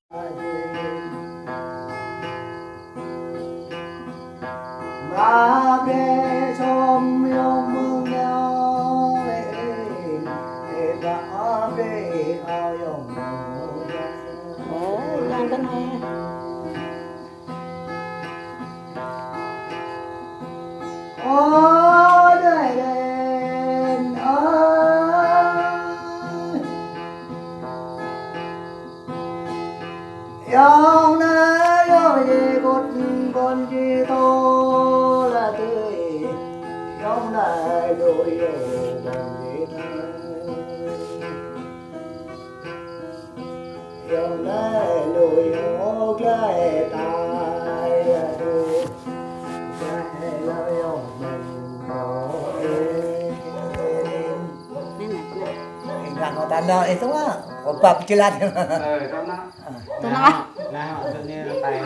mà để chôm yom mương nhau và để ao yom ồ làm cái này ô đây đền ơi yom này yom gì con gì to là tươi yom này đôi yom con gì yom này đôi yom cái tai đôi cái là yom nggak mau tanda itu mah obat kilat. Trong đó. Trong đó. Là họ tự nhiên là tay.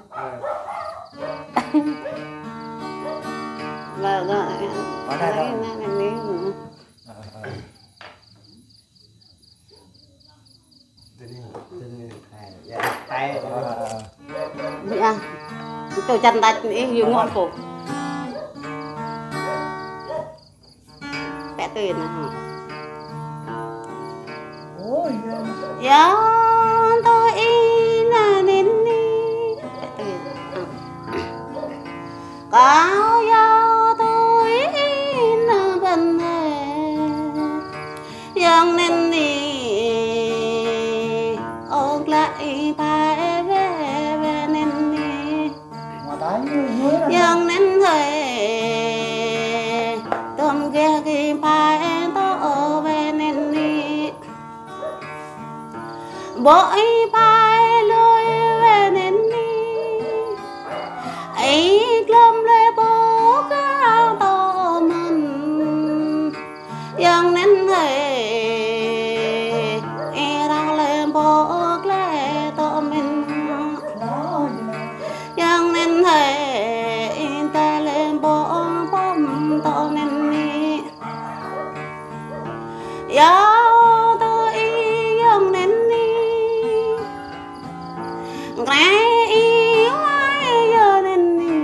Và rồi Ở đây đâu? Tự nhiên tay. Dạ. Tôi chân tay dùng ngọn cổ. Vẽ tiền hả? Ôi. Dạ tôi là nên đi. Vẽ tiền. Có do tôi là vấn đề. Yang nên đi. Ốc lại bài về nên đi. Yang nên thấy tôm ghé cái bài to về nên đi. Bội bài lôi về nên đi. Ấy lâm lê bố cao to mình. Yang nên thấy đang lên bố lê to mình. Yang nên thấy ta lên bố bom to nên đi. Yo tôi yang nên đi. Cái yêu ai giờ nên đi.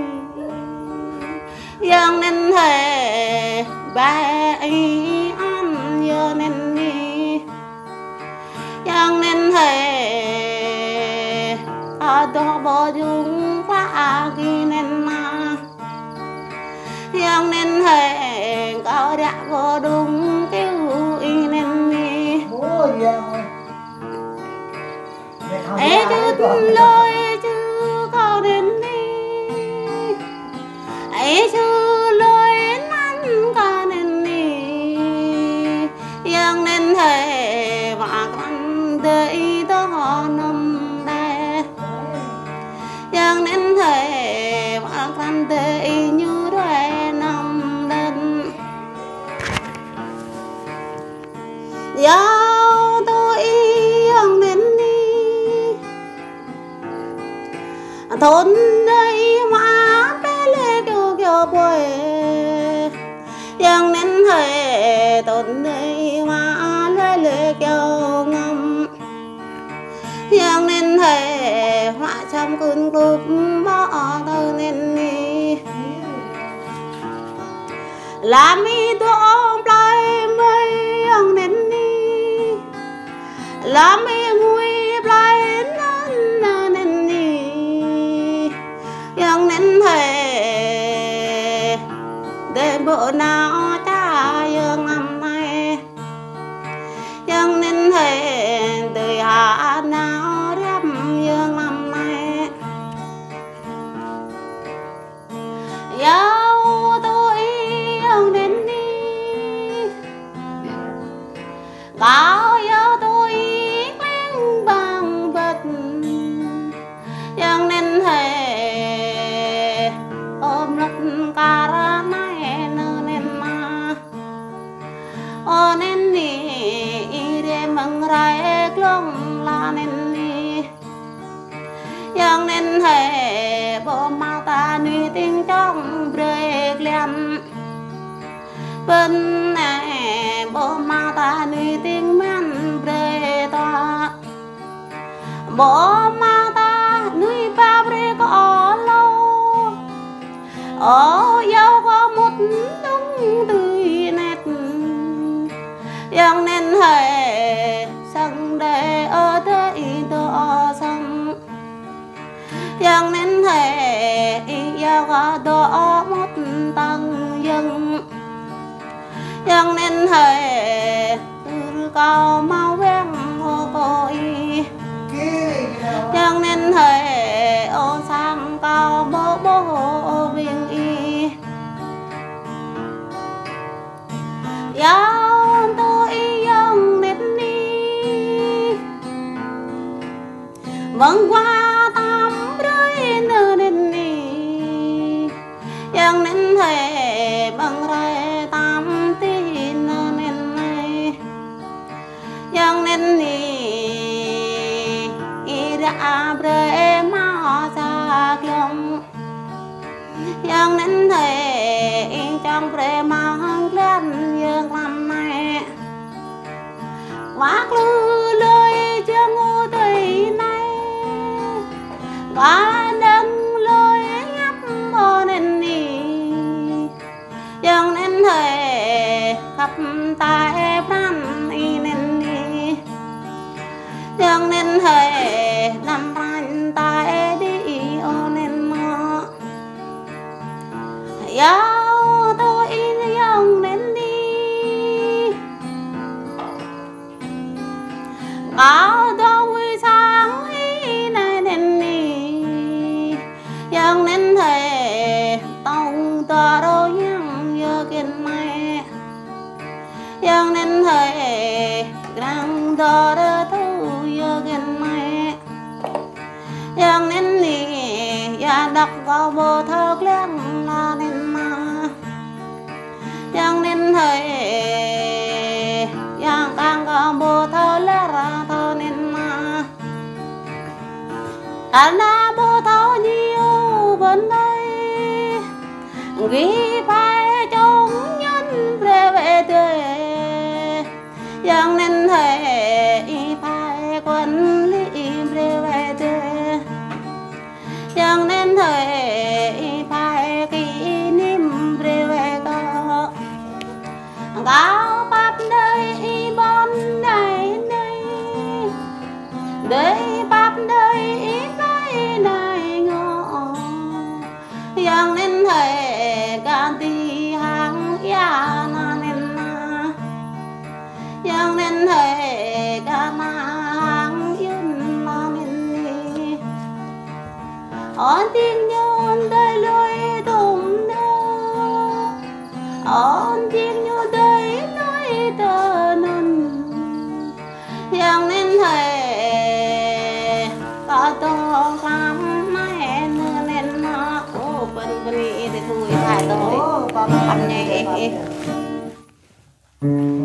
Yang nên thấy ba ăn giờ nên đi. Yang nên thấy đó bỏ dung qua ghi nên mà. Yang nên thấy cao đã vô đúng kêu y nên đi. Ê chứ lôi chứ cao đến đi. Ê chứ lôi năn cao nên đi. Yang nên thấy mà con đời đó nằm đây. Yang nên thấy mà con đời như đôi nằm lên. Giao tôi yang nên đi. Thôn đây mà bé lê kêu kêu bồi. Yang nên thấy thôn đây mà lê kêu ngâm. Yang nên thấy họa trong cơn cụp bỏ tơ nên đi. Làm mi tôi play mây yang nên đi. Làm mi nguy play nên đi. Yang nên thấy để bữa nào cha yang năm nay. Yang nên thấy từ hạ nào rắm yang năm nay. Giao tôi yang nên đi. Cao giao tôi quen bằng vật. Yang nên thấy ôm lật cà ra này nên mà. Ô nên đi để mừng rai klong la nên đi. Yang nên thấy bộ ma ta nuôi tiếng trong bơi liền. Bên này bộ ma ta nuôi tiếng men bơi to. bỏ mang ta nuôi ba bê có lâu ở dâu có một đúng tươi nét yang nên hệ sang đây ở đây đó sang yang nên hệ ya có đó một tăng dân yang nên hệ từ cao mau vén hồ cội yang nên hệ ô sang cao bố bố viên y yang tôi yang nên đi vâng qua tam rơi nơ nên đi yang nên hệ bằng rơi tam tin nơ nên này yang nên đi đã bre ma sa klong yang nên thể trong bre ma hăng lên dương làm này vác lư lời chưa ngu tây này và đừng lời ngắp bò nên đi yang nên thể khắp tai pran y nên đi yang nên hệ làm anh ta đi ô nên mơ yêu tôi yang nên đi áo đó vui sáng ý này nên đi yang nên hệ tông tờ đôi yang giờ kiên mẹ yang nên hệ grang đờ đờ gen mai yang nên ni ya đọc vào bờ thơ leng là nên mà yang nên thấy yang càng vào bờ thơ lẽ ra thơ nên mà ana bờ thơ nhiều bên đây ghi phải trong nhân về đời yang nên thấy quân lý về thế yang nên thời phải kỷ niệm về có cao bắp đây bon đây đây đây bắp đây đây này ngõ yang nên thời gan ti hàng ya na nên na yang nên thời gan on tiếng nhon đời lối tùng nơ on tiếng nhon đời lối tơ nôn yang nên hệ ta to làm mẹ nên nó ô bên đi thì thôi phải rồi anh nhỉ